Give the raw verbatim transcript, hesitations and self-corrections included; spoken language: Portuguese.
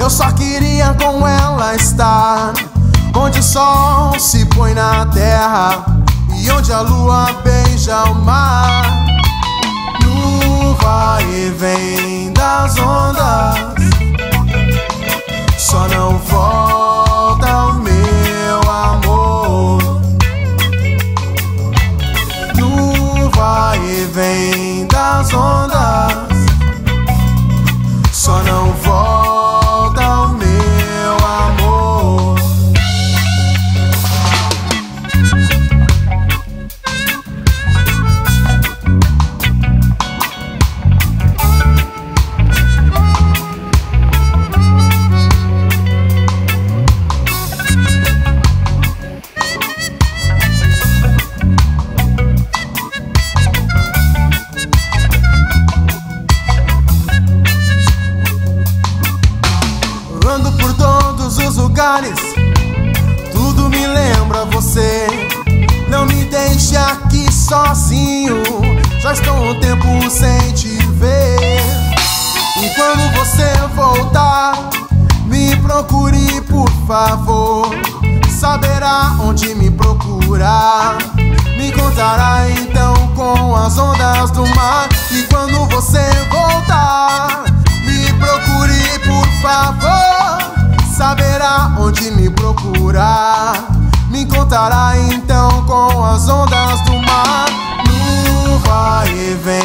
Eu só queria com ela estar onde o sol se põe na terra e onde a lua beija o mar. No vai e vem das ondas, só não volta o meu amor. No vai e vem das ondas, só não volta o meu amor. Ando por todos os lugares, tudo me lembra você. Não me deixe aqui sozinho, já estou um tempo sem te ver. E quando você voltar, me procure por favor. Saberá onde me procurar, me encontrará então com as ondas do mar. E quando você voltar, me procure por favor. Saberá onde me procurar, me encontrará então com as ondas do mar. No vai e vem